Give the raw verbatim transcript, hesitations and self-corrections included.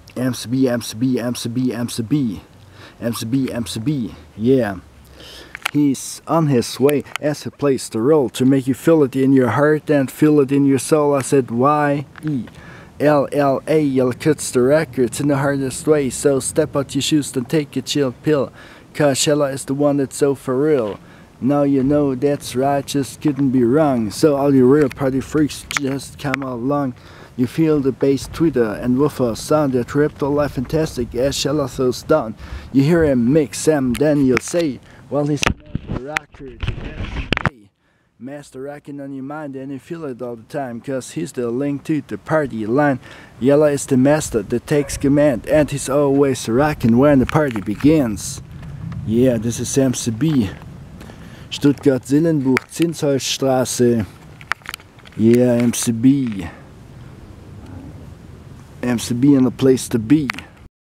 M C B, M C B, M C B, M C B, M C B, M C B, yeah. He's on his way as he plays the role to make you feel it in your heart and feel it in your soul. I said Y E L L A, Yella cuts the records in the hardest way. So step out your shoes and take a chill pill, cause Shella is the one that's so for real. Now you know that's right, just couldn't be wrong. So all you real party freaks just come along. You feel the bass tweeter and woofer sound that ripped all life fantastic as Shella throws down. You hear him mix them, then you'll say, well, he's a master rocker today. Master rocking on your mind and you feel it all the time, cause he's the link to the party line. Yella is the master that takes command and he's always rocking when the party begins. Yeah, this is M C B. Stuttgart-Sillenbuch, Zinsholzstraße. Yeah, M C B. M C B and the place to be.